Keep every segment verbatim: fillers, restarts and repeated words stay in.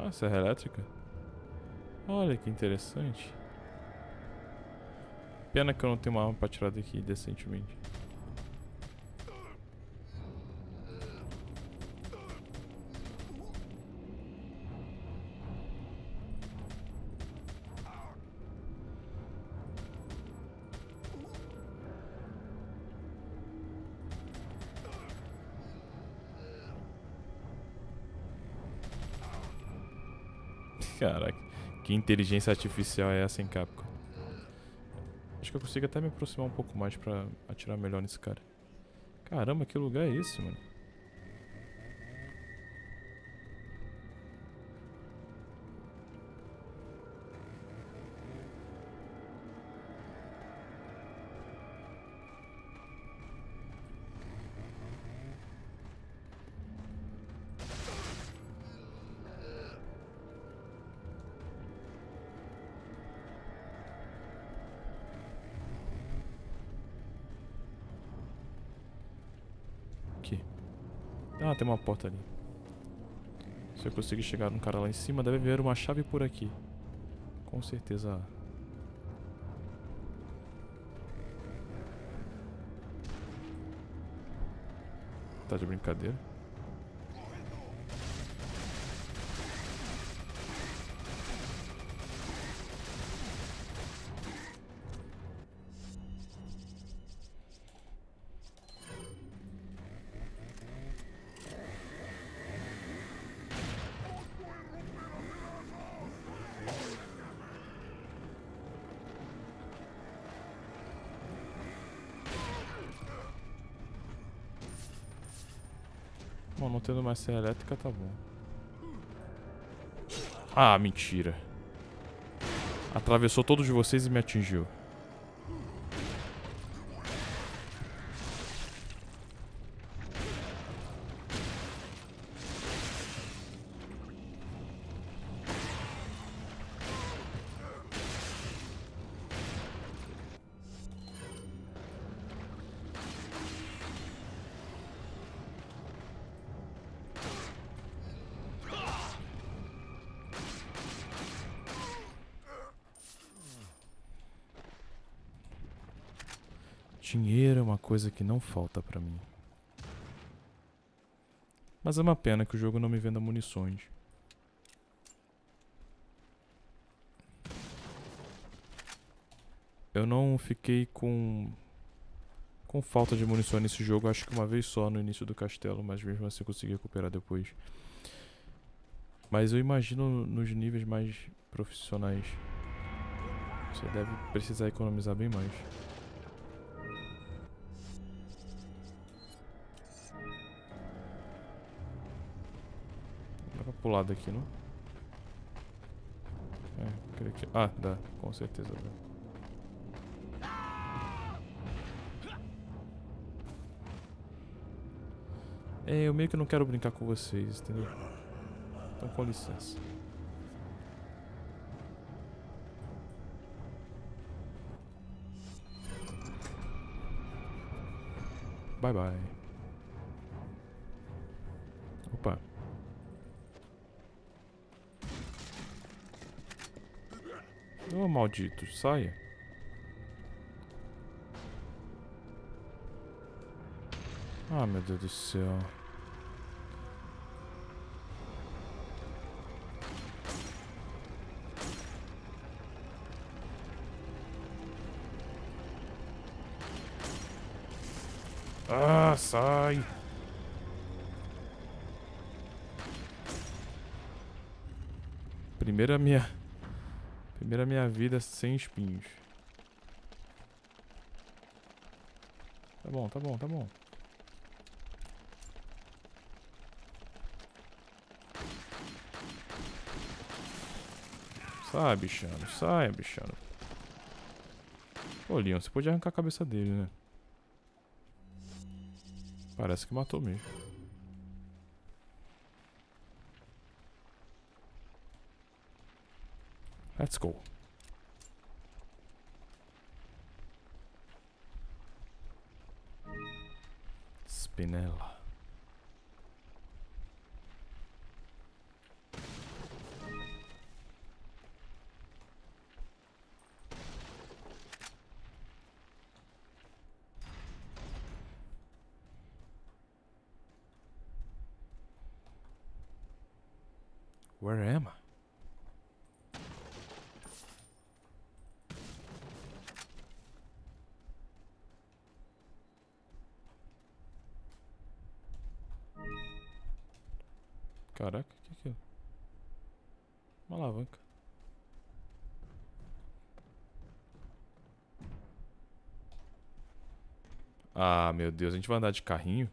Ah, serra elétrica? Olha que interessante. Pena que eu não tenho uma arma pra tirar daqui decentemente. Caraca, que inteligência artificial é essa em Capcom? Acho que eu consigo até me aproximar um pouco mais pra atirar melhor nesse cara. Caramba, que lugar é esse, mano? Aqui. Ah, tem uma porta ali. Se eu conseguir chegar num cara lá em cima, deve haver uma chave por aqui. Com certeza. Tá de brincadeira? Bom, não tendo mais serra elétrica, tá bom. Ah, mentira. Atravessou todos vocês e me atingiu. Dinheiro é uma coisa que não falta pra mim. Mas é uma pena que o jogo não me venda munições. Eu não fiquei com com falta de munições nesse jogo, acho que uma vez só no início do castelo, mas mesmo assim eu consegui recuperar depois. Mas eu imagino nos níveis mais profissionais você deve precisar economizar bem mais. Dá pra pular daqui, não? É, creio que... Ah, dá, com certeza dá. É, eu meio que não quero brincar com vocês, entendeu? Então, com licença. Bye, bye. Opa. Ô, maldito, saia. Ah, meu Deus do céu. Ah, sai. Primeira minha... Primeira minha vida sem espinhos. Tá bom, tá bom, tá bom. Sai, bichano. Sai, bichano. Ô, Leon, você pode arrancar a cabeça dele, né? Parece que matou mesmo. Let's go. Spinella. Where am I? Caraca, o que é aquilo? Uma alavanca. Ah, meu Deus, a gente vai andar de carrinho?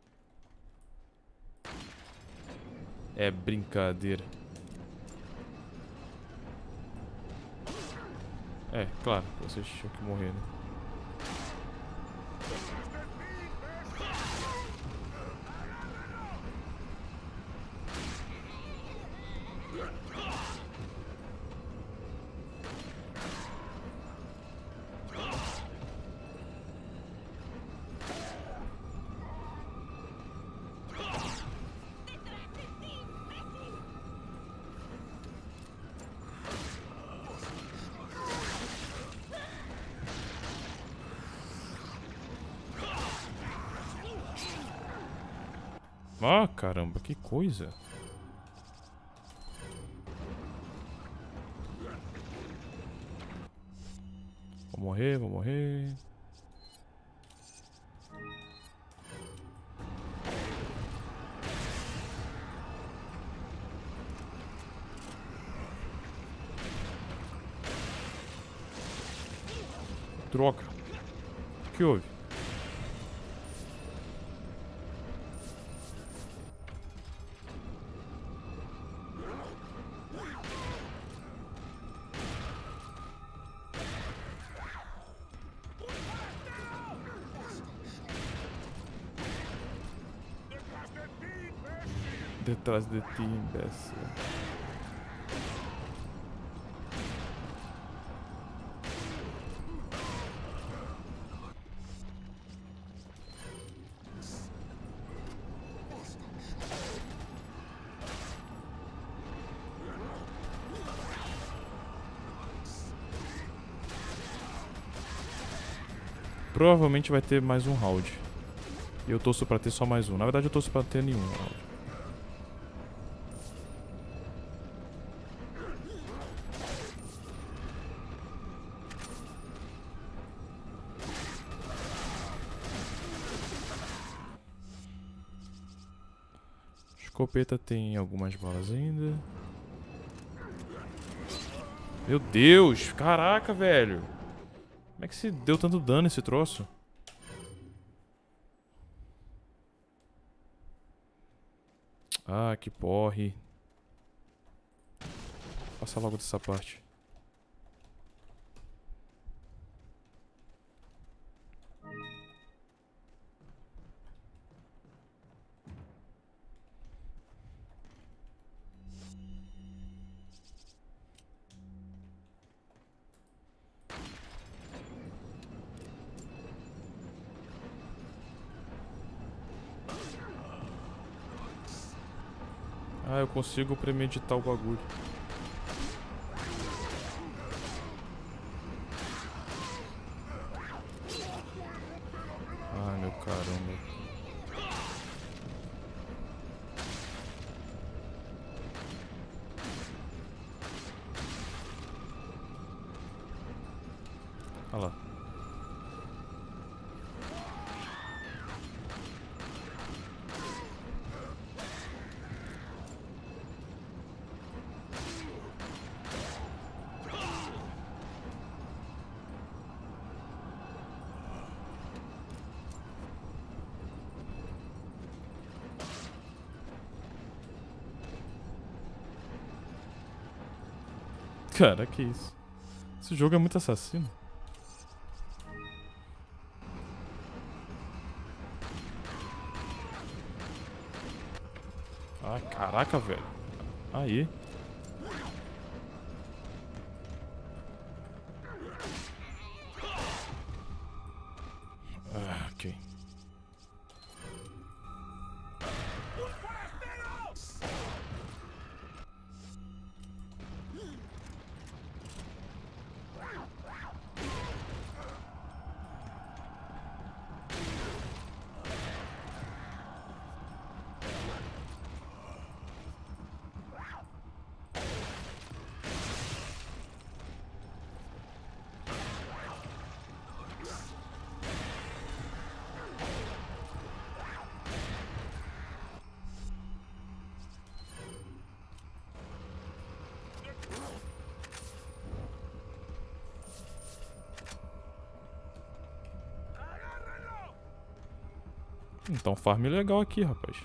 É brincadeira. É, claro, vocês tinham que morrer, né? Ah, caramba, que coisa. Vou morrer, vou morrer. Droga. O que houve? Detrás de ti, imbécil. Provavelmente vai ter mais um round. E eu torço pra ter só mais um. Na verdade eu torço pra ter nenhum round. Escopeta tem algumas balas ainda. Meu Deus! Caraca, velho! Como é que se deu tanto dano esse troço? Ah, que porre. Passa logo dessa parte. Ah, eu consigo premeditar o bagulho. Ai, meu caramba. Olha lá. Cara, que isso? Esse jogo é muito assassino. Ah, caraca, velho. Aí. Ah, ok. Então farm legal aqui, rapaz.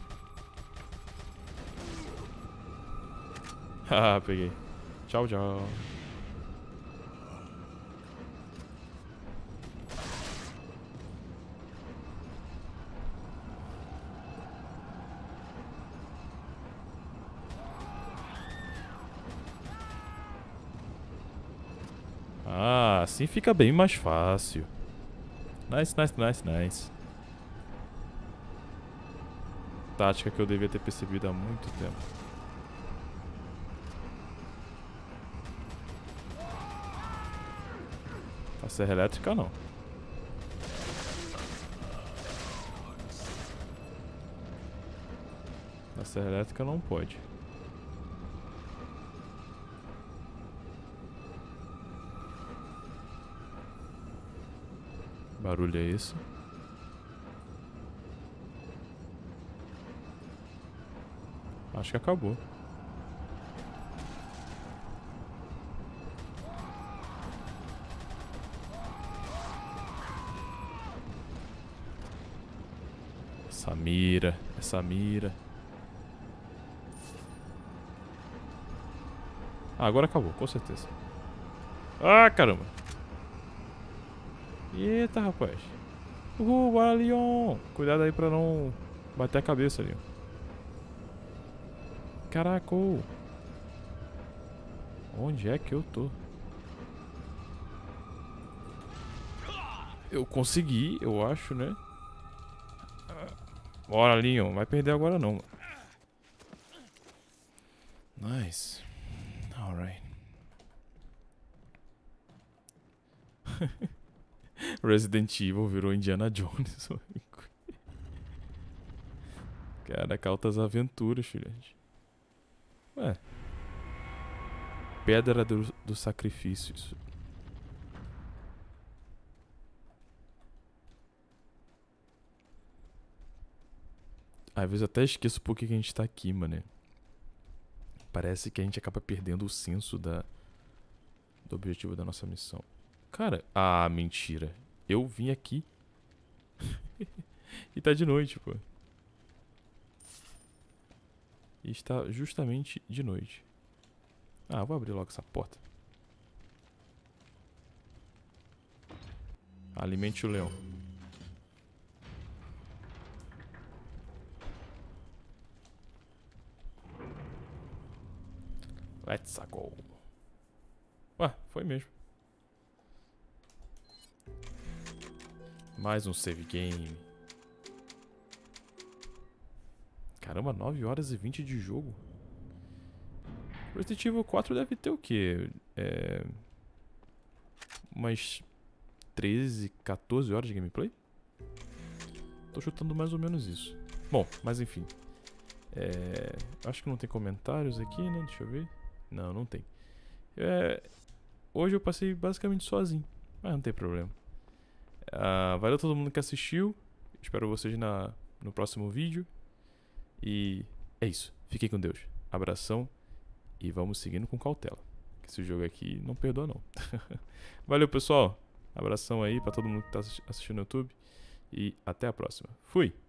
Ah, peguei. Tchau, tchau. Ah, assim fica bem mais fácil. Nice, nice, nice, nice. Tática que eu devia ter percebido há muito tempo. A serra elétrica não. A serra elétrica não pode. Barulho é esse? Acho que acabou. Essa mira, essa mira. Ah, agora acabou, com certeza. Ah, caramba. Eita, rapaz. Uhul, bora, Leon. Cuidado aí pra não bater a cabeça, Leon. Caraca. Onde é que eu tô? Eu consegui, eu acho, né? Bora, Leon. Vai perder agora não. Nice. Alright. Resident Evil virou Indiana Jones. Caraca, altas aventuras, filhote. Ué. Pedra do, dos sacrifícios. Às vezes eu até esqueço por que a gente tá aqui, mano. Parece que a gente acaba perdendo o senso da, do objetivo da nossa missão. Cara, ah, mentira. Eu vim aqui. E tá de noite, pô. E está justamente de noite. Ah, vou abrir logo essa porta. Alimente o leão. Let's go. Ué, foi mesmo. Mais um save game. Caramba, nove horas e vinte de jogo. Resident Evil quatro deve ter o quê? É... Umas treze, quatorze horas de gameplay? Tô chutando mais ou menos isso. Bom, mas enfim. É... Acho que não tem comentários aqui, né? Deixa eu ver. Não, não tem. É... Hoje eu passei basicamente sozinho. Mas não tem problema. Uh, valeu a todo mundo que assistiu. Espero vocês na... no próximo vídeo. E é isso. Fiquem com Deus. Abração. E vamos seguindo com cautela. Que esse jogo aqui não perdoa não. Valeu, pessoal. Abração aí pra todo mundo que tá assistindo no YouTube. E até a próxima. Fui!